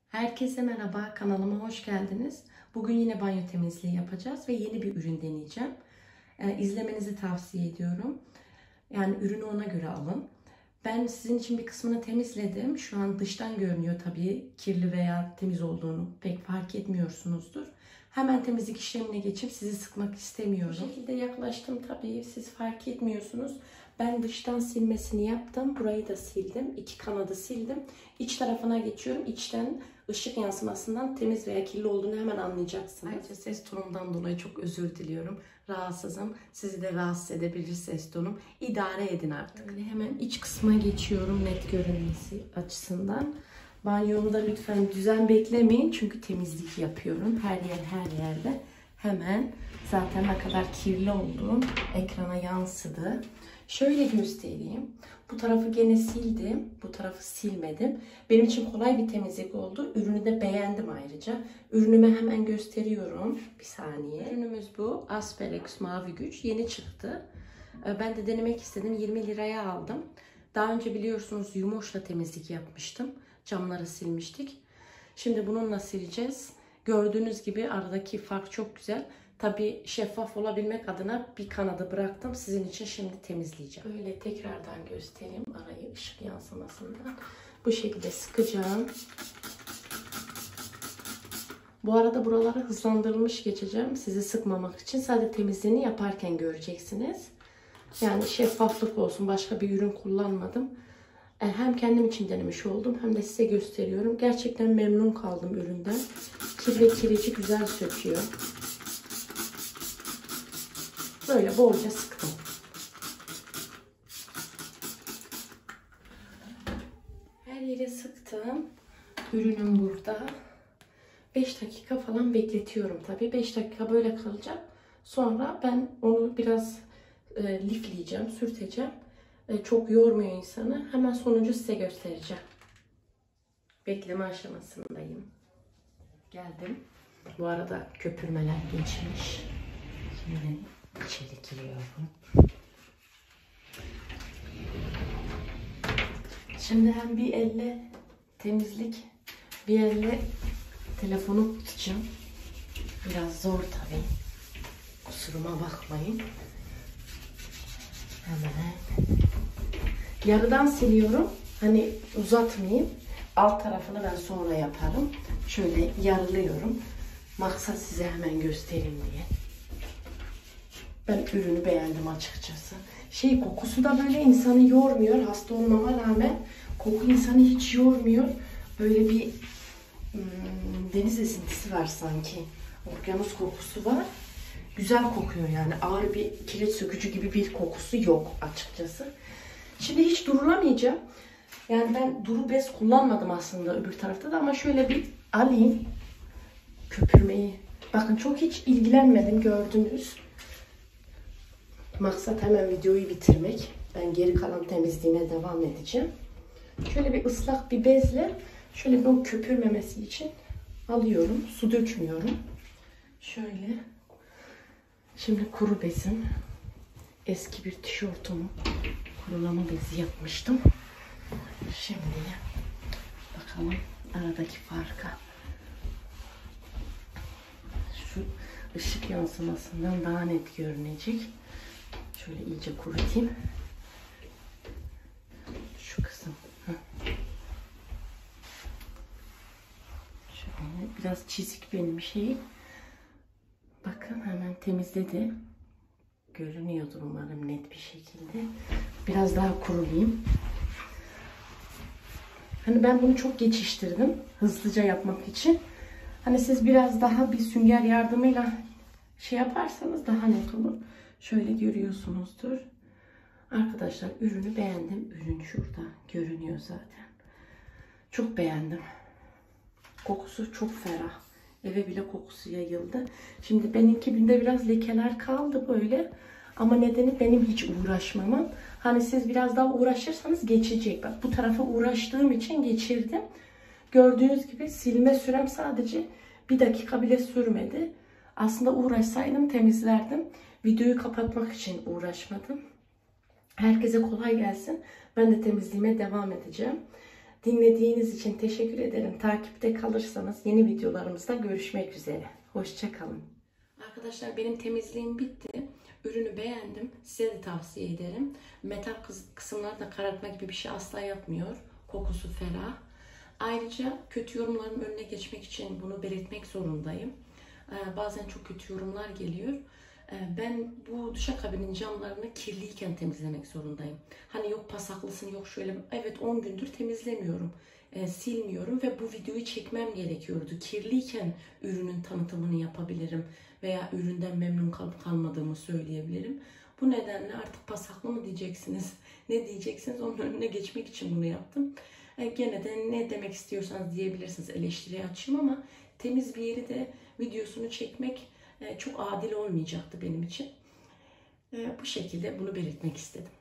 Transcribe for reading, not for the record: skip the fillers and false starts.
Herkese merhaba, kanalıma hoş geldiniz. Bugün yine banyo temizliği yapacağız ve yeni bir ürün deneyeceğim. İzlemenizi tavsiye ediyorum. Yani ürünü ona göre alın. Ben sizin için bir kısmını temizledim. Şu an dıştan görünüyor, tabii kirli veya temiz olduğunu pek fark etmiyorsunuzdur. Hemen temizlik işlemine geçip sizi sıkmak istemiyorum. Bu şekilde yaklaştım, tabii siz fark etmiyorsunuz. Ben dıştan silmesini yaptım. Burayı da sildim. İki kanadı sildim. İç tarafına geçiyorum. İçten ışık yansımasından temiz veya kirli olduğunu hemen anlayacaksınız. Ayrıca ses tonumdan dolayı çok özür diliyorum. Rahatsızım. Sizi de rahatsız edebilir ses tonum. İdare edin artık. Öyle hemen iç kısma geçiyorum net görünmesi açısından. Banyomda lütfen düzen beklemeyin. Çünkü temizlik yapıyorum. Her yerde. Hemen zaten ne kadar kirli olduğum ekrana yansıdı. Şöyle göstereyim. Bu tarafı gene sildim. Bu tarafı silmedim. Benim için kolay bir temizlik oldu. Ürünü de beğendim ayrıca. Ürünümü hemen gösteriyorum. Bir saniye. Ürünümüz bu. Asperex Mavi Güç. Yeni çıktı. Ben de denemek istedim. 20 liraya aldım. Daha önce biliyorsunuz Yumoş'la temizlik yapmıştım. Camları silmiştik. Şimdi bununla sileceğiz. Gördüğünüz gibi aradaki fark çok güzel. Tabii şeffaf olabilmek adına bir kanadı bıraktım. Sizin için şimdi temizleyeceğim. Böyle tekrardan göstereyim arayı ışık yansımasından. Bu şekilde sıkacağım. Bu arada buraları hızlandırılmış geçeceğim. Sizi sıkmamak için sadece temizliğini yaparken göreceksiniz. Yani şeffaflık olsun. Başka bir ürün kullanmadım. Hem kendim için denemiş oldum hem de size gösteriyorum. Gerçekten memnun kaldım üründen. Kir ve kirici güzel söküyor. Böyle bolca sıktım. Her yere sıktım. Ürünüm burada. 5 dakika falan bekletiyorum tabii. 5 dakika böyle kalacak. Sonra ben onu biraz lifleyeceğim, sürteceğim. Çok yormuyor insanı. Hemen sonucu size göstereceğim. Bekleme aşamasındayım. Geldim. Bu arada köpürmeler geçmiş. Şimdi içeri giriyorum. Şimdi hem bir elle temizlik, bir elle telefonu tutacağım. Biraz zor tabii. Kusuruma bakmayın. Hemen yarıdan siliyorum. Hani uzatmayayım. Alt tarafını ben sonra yaparım. Şöyle yarılıyorum. Maksat size hemen göstereyim diye. Ben ürünü beğendim açıkçası. Kokusu da böyle insanı yormuyor. Hasta olmama rağmen koku insanı hiç yormuyor. Böyle bir deniz esintisi var sanki. Okyanus kokusu var. Güzel kokuyor yani. Ağır bir kireç sökücü gibi bir kokusu yok açıkçası. Şimdi hiç durulamayacağım. Yani ben duru bez kullanmadım aslında öbür tarafta da ama şöyle bir alayım köpürmeyi. Bakın çok hiç ilgilenmedim, gördünüz. Maksat hemen videoyu bitirmek. Ben geri kalan temizliğime devam edeceğim. Şöyle bir ıslak bir bezle şöyle bir o köpürmemesi için alıyorum. Su dökmüyorum. Şöyle. Şimdi kuru bezim. Eski bir tişörtümü kurulama bezi yapmıştım. Şimdi bakalım aradaki farka. Şu ışık yansımasından daha net görünecek. Şöyle iyice kurutayım. Şu kısım. Şöyle biraz çizik benim şeyim. Bakın hemen temizledi. Görünüyordur umarım net bir şekilde. Biraz daha kurulayım. Hani ben bunu çok geçiştirdim. Hızlıca yapmak için. Hani siz biraz daha bir sünger yardımıyla yaparsanız daha net olur. Şöyle görüyorsunuzdur. Arkadaşlar ürünü beğendim. Ürün şurada görünüyor zaten. Çok beğendim. Kokusu çok ferah. Eve bile kokusu yayıldı. Şimdi benimkinde biraz lekeler kaldı böyle. Ama nedeni benim hiç uğraşmamam. Hani siz biraz daha uğraşırsanız geçecek. Bak bu tarafa uğraştığım için geçirdim. Gördüğünüz gibi silme sürem sadece 1 dakika bile sürmedi. Aslında uğraşsaydım temizlerdim. Videoyu kapatmak için uğraşmadım. Herkese kolay gelsin. Ben de temizliğime devam edeceğim. Dinlediğiniz için teşekkür ederim. Takipte kalırsanız yeni videolarımızda görüşmek üzere. Hoşça kalın. Arkadaşlar benim temizliğim bitti. Ürünü beğendim. Size de tavsiye ederim. Metal kısımları da karartma gibi bir şey asla yapmıyor. Kokusu ferah. Ayrıca kötü yorumların önüne geçmek için bunu belirtmek zorundayım. Bazen çok kötü yorumlar geliyor. Ben bu duşakabinin camlarını kirliyken temizlemek zorundayım. Hani yok pasaklısın, yok şöyle. Evet 10 gündür temizlemiyorum. Silmiyorum ve bu videoyu çekmem gerekiyordu. Kirliyken ürünün tanıtımını yapabilirim veya üründen memnun kalıp kalmadığımı söyleyebilirim. Bu nedenle artık pasaklı mı diyeceksiniz, ne diyeceksiniz, onun önüne geçmek için bunu yaptım. Gene de ne demek istiyorsanız diyebilirsiniz, eleştiriye açayım ama temiz bir yeri de videosunu çekmek çok adil olmayacaktı benim için. Bu şekilde bunu belirtmek istedim.